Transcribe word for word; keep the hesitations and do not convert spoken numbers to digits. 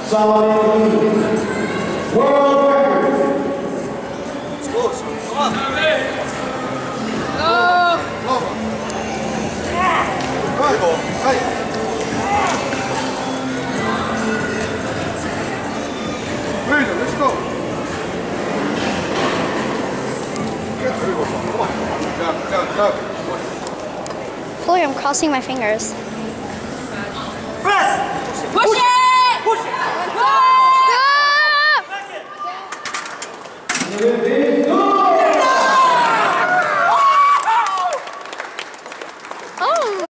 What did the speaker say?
Solomon Lee. World record. It's close. Come on. No! Right, ball. Right. Freedom, let's go. Come on. Down, down, down. Chloe, I'm crossing my fingers.